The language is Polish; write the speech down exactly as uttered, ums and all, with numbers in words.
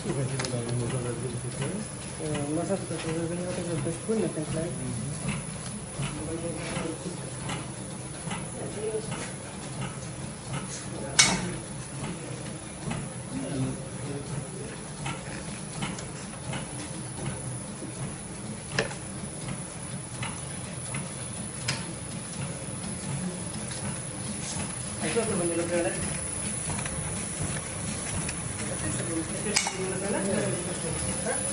Masaż to żeby nie było tak, że dość płynny ten klej. A co to będzie robione? Tak?